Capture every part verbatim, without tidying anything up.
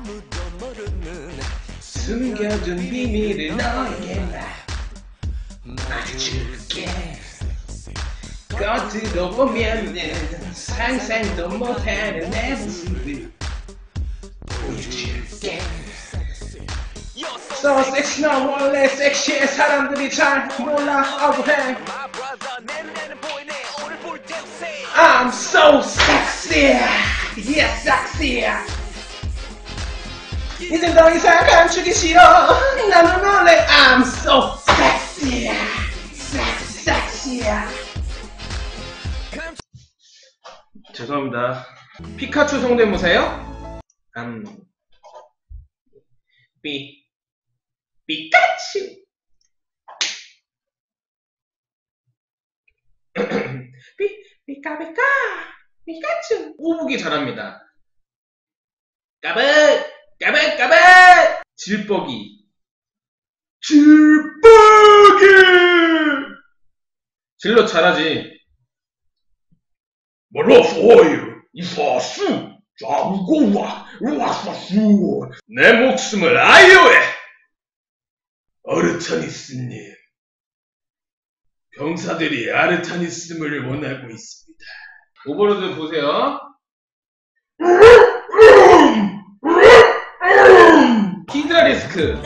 숨겨둔 비밀을 너에게 말해줄게. 겉으로 보면은 상상도 못하는 내 모습을 보여줄게. So sexy, 나 원래 섹시해. 사람들이 잘 몰라 억울해. I'm so sexy. Yeah, sexy. 이젠 더 이상 감추기 싫어. 나는 원래 I'm so sexy. Sexy, sexy. 죄송합니다. 피카츄 성대모사요? 음. 삐 피카츄. 삐 피카피카 피카츄. 꼬부기 잘합니다. 까불 까불 까불. 질뻑이 질뻑이. 질럿 잘하지. 뭐로소유 이사수 자우고와 우와사수. 내 목숨을 아이오해. 아르타니스님, 병사들이 아르타니스를 원하고 있습니다. 오버로드 보세요. 히드라리스크.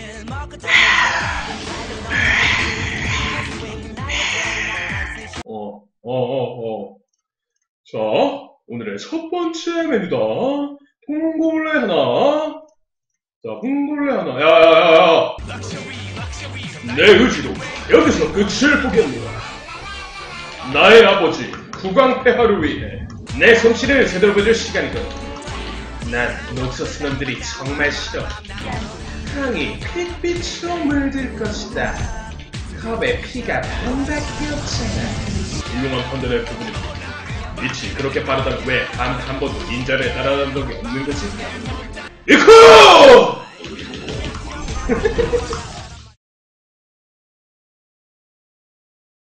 어, 어, 어, 어. 자, 오늘의 첫 번째 메뉴다. 홍골레 하나. 자, 홍골레 하나. 야야야야. 내 의지도 여기서 끝을 보겠노라. 나의 아버지 국왕 폐하를 위해 내 솜씨를 제대로 보여줄 시간이거든. 난 녹서스 놈들이 정말 싫어. 향이 핏빛으로 물들 것이다. 컵에 피가 반밖에 없잖아. 훌륭한 판단의 부분입니다. 빛이 그렇게 빠르다면 왜 단 한 번도 닌자를 따라간 적이 없는 거지? 이코!